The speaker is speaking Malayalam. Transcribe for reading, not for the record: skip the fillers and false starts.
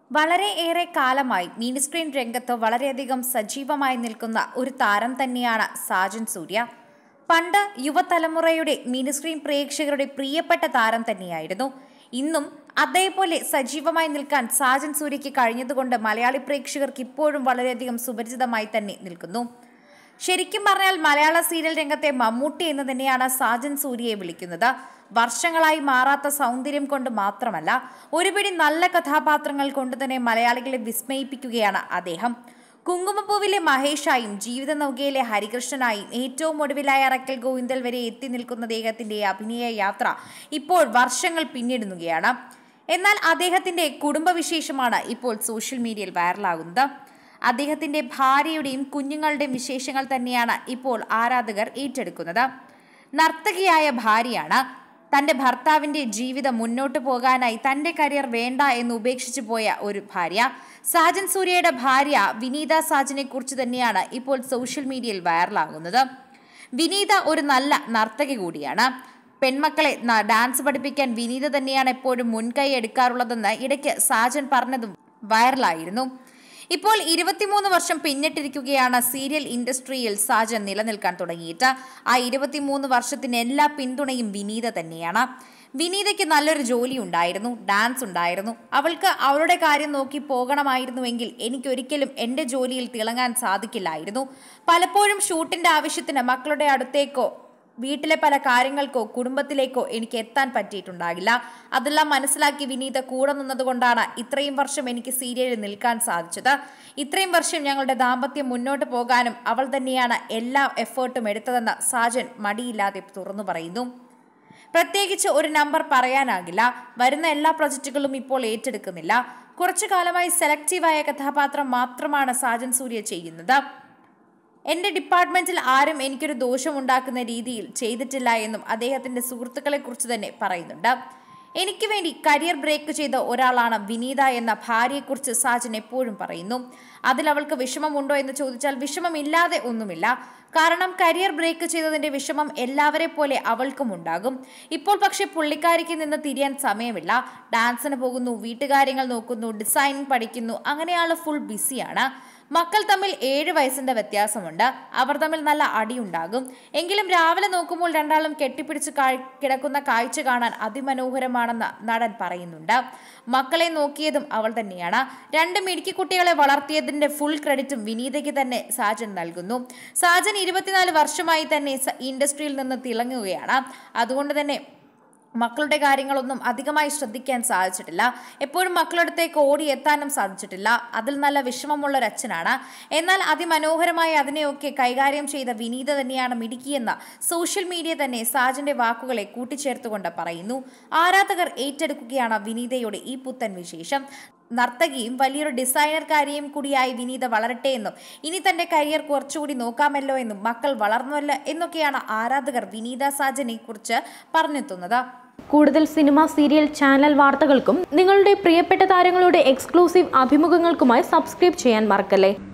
വളരെയേറെ കാലമായി മിനി സ്ക്രീൻ രംഗത്ത് വളരെയധികം സജീവമായി നിൽക്കുന്ന ഒരു താരം തന്നെയാണ് സാജൻ സൂര്യ. പണ്ട് യുവതലമുറയുടെ മിനി സ്ക്രീൻ പ്രേക്ഷകരുടെ പ്രിയപ്പെട്ട താരം തന്നെയായിരുന്നു. ഇന്നും അതേപോലെ സജീവമായി നിൽക്കാൻ സാജൻ സൂര്യയ്ക്ക് കഴിഞ്ഞതുകൊണ്ട് മലയാളി പ്രേക്ഷകർക്ക് ഇപ്പോഴും വളരെയധികം സുപരിചിതമായി തന്നെ നിൽക്കുന്നു. ശരിക്കും പറഞ്ഞാൽ മലയാള സീരിയൽ രംഗത്തെ മമ്മൂട്ടി എന്ന് തന്നെയാണ് സാജൻ സൂര്യയെ വിളിക്കുന്നത്. വർഷങ്ങളായി മാറാത്ത സൗന്ദര്യം കൊണ്ട് മാത്രമല്ല, ഒരുപിടി നല്ല കഥാപാത്രങ്ങൾ കൊണ്ട് തന്നെ മലയാളികളെ വിസ്മയിപ്പിക്കുകയാണ് അദ്ദേഹം. കുങ്കുമപ്പൂവിലെ മഹേഷായും ജീവിത നൗകയിലെ ഹരികൃഷ്ണനായും ഏറ്റവും ഒടുവിലായ അറക്കൽ ഗോവിന്ദൽ വരെ എത്തി നിൽക്കുന്ന അദ്ദേഹത്തിന്റെ അഭിനയ യാത്ര ഇപ്പോൾ വർഷങ്ങൾ പിന്നിടുകയാണ്. എന്നാൽ അദ്ദേഹത്തിന്റെ കുടുംബവിശേഷമാണ് ഇപ്പോൾ സോഷ്യൽ മീഡിയയിൽ വൈറലാകുന്നത്. അദ്ദേഹത്തിന്റെ ഭാര്യയുടെയും കുഞ്ഞുങ്ങളുടെയും വിശേഷങ്ങൾ തന്നെയാണ് ഇപ്പോൾ ആരാധകർ ഏറ്റെടുക്കുന്നത്. നർത്തകിയായ ഭാര്യയാണ്. തന്റെ ഭർത്താവിന്റെ ജീവിതം മുന്നോട്ട് പോകാനായി തന്റെ കരിയർ വേണ്ട എന്ന് ഉപേക്ഷിച്ചു പോയ ഒരു ഭാര്യ. സാജൻ സൂര്യയുടെ ഭാര്യ വിനീത സാജനെ കുറിച്ച് തന്നെയാണ് ഇപ്പോൾ സോഷ്യൽ മീഡിയയിൽ വൈറലാകുന്നത്. വിനീത ഒരു നല്ല നർത്തകി കൂടിയാണ്. പെൺമക്കളെ ഡാൻസ് പഠിപ്പിക്കാൻ വിനീത തന്നെയാണ് എപ്പോഴും മുൻകൈ എടുക്കാറുള്ളതെന്ന് ഇടയ്ക്ക് സാജൻ പറഞ്ഞതും വൈറലായിരുന്നു. ഇപ്പോൾ 23 വർഷം പിന്നിട്ടിരിക്കുകയാണ് സീരിയൽ ഇൻഡസ്ട്രിയിൽ സാജൻ നിലനിൽക്കാൻ തുടങ്ങിയിട്ട്. ആ 23 വർഷത്തിന് എല്ലാ പിന്തുണയും വിനീത തന്നെയാണ്. വിനീതയ്ക്ക് നല്ലൊരു ജോലി ഉണ്ടായിരുന്നു, ഡാൻസ് ഉണ്ടായിരുന്നു. അവൾക്ക് അവളുടെ കാര്യം നോക്കി പോകണമായിരുന്നുവെങ്കിൽ എനിക്കൊരിക്കലും എൻ്റെ ജോലിയിൽ തിളങ്ങാൻ സാധിക്കില്ലായിരുന്നു. പലപ്പോഴും ഷൂട്ടിൻ്റെ ആവശ്യത്തിന് മക്കളുടെ അടുത്തേക്കോ വീട്ടിലെ പല കാര്യങ്ങൾക്കോ കുടുംബത്തിലേക്കോ എനിക്ക് എത്താൻ പറ്റിയിട്ടുണ്ടാകില്ല. അതെല്ലാം മനസ്സിലാക്കി വിനീത കൂടെ നിന്നതുകൊണ്ടാണ് ഇത്രയും വർഷം എനിക്ക് സീരിയലിൽ നിൽക്കാൻ സാധിച്ചത്. ഇത്രയും വർഷം ഞങ്ങളുടെ ദാമ്പത്യം മുന്നോട്ട് പോകാനും അവൾ തന്നെയാണ് എല്ലാ എഫേർട്ടും എടുത്തതെന്ന് സാജൻ മടിയില്ലാതെ തുറന്നു പറയുന്നു. പ്രത്യേകിച്ച് ഒരു നമ്പർ പറയാനാകില്ല. വരുന്ന എല്ലാ പ്രൊജക്റ്റുകളും ഇപ്പോൾ ഏറ്റെടുക്കുന്നില്ല. കുറച്ചു കാലമായി സെലക്റ്റീവായ കഥാപാത്രം മാത്രമാണ് സാജൻ സൂര്യ ചെയ്യുന്നത്. എൻ്റെ ഡിപ്പാർട്ട്മെന്റിൽ ആരും എനിക്കൊരു ദോഷമുണ്ടാക്കുന്ന രീതിയിൽ ചെയ്തിട്ടില്ല എന്നും അദ്ദേഹത്തിന്റെ സുഹൃത്തുക്കളെ കുറിച്ച് തന്നെ പറയുന്നുണ്ട്. എനിക്ക് വേണ്ടി കരിയർ ബ്രേക്ക് ചെയ്ത ഒരാളാണ് വിനീത എന്ന ഭാര്യയെക്കുറിച്ച് സാജൻ എപ്പോഴും പറയുന്നു. അതിൽ അവൾക്ക് വിഷമമുണ്ടോ എന്ന് ചോദിച്ചാൽ വിഷമമില്ലാതെ ഒന്നുമില്ല. കാരണം കരിയർ ബ്രേക്ക് ചെയ്തതിന്റെ വിഷമം എല്ലാവരെ പോലെ അവൾക്കും ഉണ്ടാകും. ഇപ്പോൾ പക്ഷെ പുള്ളിക്കാരിക്ക് നിന്ന് തിരിയാൻ സമയമില്ല. ഡാൻസിന് പോകുന്നു, വീട്ടുകാര്യങ്ങൾ നോക്കുന്നു, ഡിസൈനിങ് പഠിക്കുന്നു. അങ്ങനെയാൾ ഫുൾ ബിസിയാണ്. മക്കൾ തമ്മിൽ 7 വയസ്സിന്റെ വ്യത്യാസമുണ്ട്. അവർ തമ്മിൽ നല്ല അടിയുണ്ടാകും. എങ്കിലും രാവിലെ നോക്കുമ്പോൾ രണ്ടാളും കെട്ടിപ്പിടിച്ച് കിടക്കുന്ന കാഴ്ച കാണാൻ അതിമനോഹരമാണെന്ന് നടൻ പറയുന്നുണ്ട്. മക്കളെ നോക്കിയതും അവൾ തന്നെയാണ്. 2 മിടുക്കിക്കുട്ടികളെ വളർത്തിയതിന്റെ ഫുൾ ക്രെഡിറ്റും വിനീതയ്ക്ക് തന്നെ സാജൻ നൽകുന്നു. സാജൻ 24 വർഷമായി തന്നെ ഇൻഡസ്ട്രിയിൽ നിന്ന് തിളങ്ങുകയാണ്. അതുകൊണ്ട് തന്നെ മക്കളുടെ കാര്യങ്ങളൊന്നും അധികമായി ശ്രദ്ധിക്കാൻ സാധിച്ചിട്ടില്ല. എപ്പോഴും മക്കളടുത്തേക്ക് ഓടിയെത്താനും സാധിച്ചിട്ടില്ല. അതിൽ നല്ല വിഷമമുള്ള അച്ഛനാണ്. എന്നാൽ അതിമനോഹരമായി അതിനെയൊക്കെ കൈകാര്യം ചെയ്ത വിനീത തന്നെയാണ് മിടുക്കിയെന്ന സോഷ്യൽ മീഡിയ തന്നെ സാജന്റെ വാക്കുകളെ കൂട്ടിച്ചേർത്തുകൊണ്ട് പറയുന്നു. ആരാധകർ ഏറ്റെടുക്കുകയാണ് വിനീതയുടെ ഈ പുത്തൻ വിശേഷം. നർത്തകിയും വലിയൊരു ഡിസൈനർക്കാരിയും കൂടിയായി വിനീത വളരട്ടെ എന്നും ഇനി തന്റെ കരിയർ കുറച്ചുകൂടി നോക്കാമല്ലോ എന്നും മക്കൾ വളർന്നല്ലോ എന്നൊക്കെയാണ് ആരാധകർ വിനീത സാജനെ കുറിച്ച് പറഞ്ഞെത്തുന്നത്. കൂടുതൽ സിനിമ, സീരിയൽ, ചാനൽ വാർത്തകൾക്കും നിങ്ങളുടെ പ്രിയപ്പെട്ട താരങ്ങളുടെ എക്സ്ക്ലൂസീവ് അഭിമുഖങ്ങൾക്കുമായി സബ്സ്ക്രൈബ് ചെയ്യാൻ മറക്കല്ലേ.